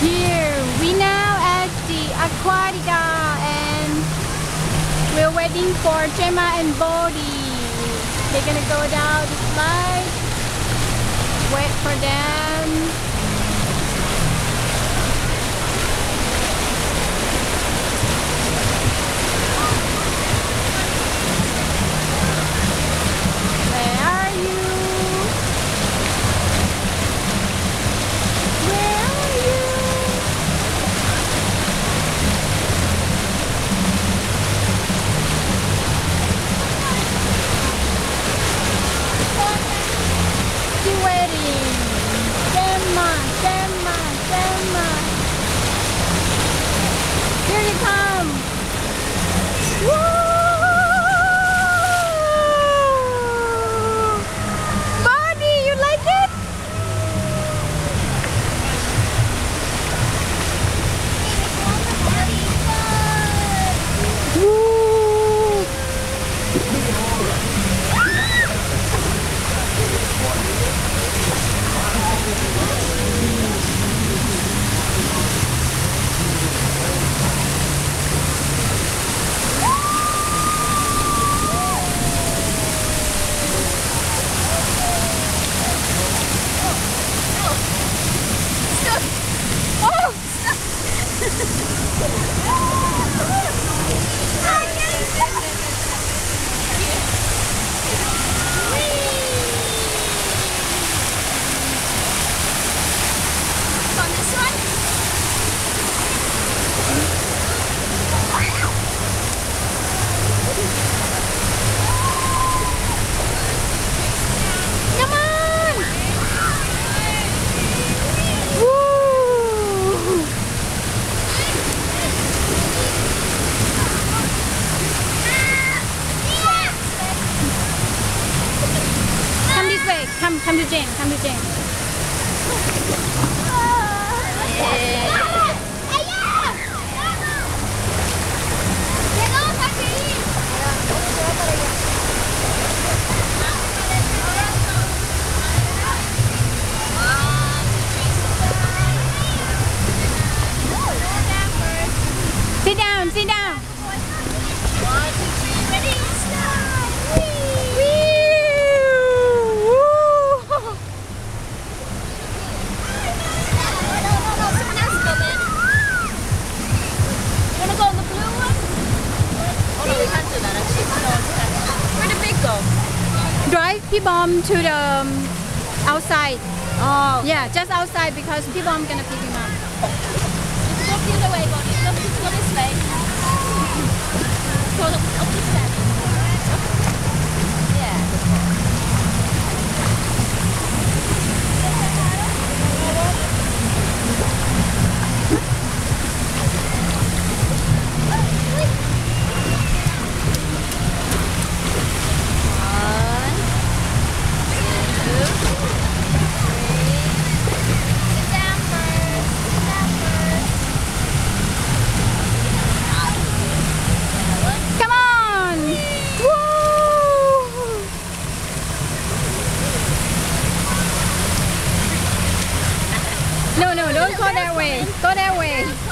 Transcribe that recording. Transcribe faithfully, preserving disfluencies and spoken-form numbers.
Here, we now at the Aquatica and we're waiting for Gemma and Bodhi. They're gonna go down the slide. Wait for them. Where are you? Where are you? Still waiting. Gemma, Gemma, Gemma. Here you come. Woo! Bodhi, you like it? Woo! Come on! Woo! Come this way. Come, come to Jane. Come to Jane. Sit down, sit down. One, two, three, ready, stop! Woo! No, no, no, someone else go then. You wanna go on the blue one? Oh no, we can't do that actually. No, it's not. Where did Big go? Drive P-Bomb to the um, outside. Oh. Yeah, just outside because P-Bomb gonna pick him up. Go the other way, Bonnie. Go, go this way. Go up, up this way. Yeah. One, two, three. Sit down first. Sit down first. Come on! Woo! No, no, don't go that way. Go that way.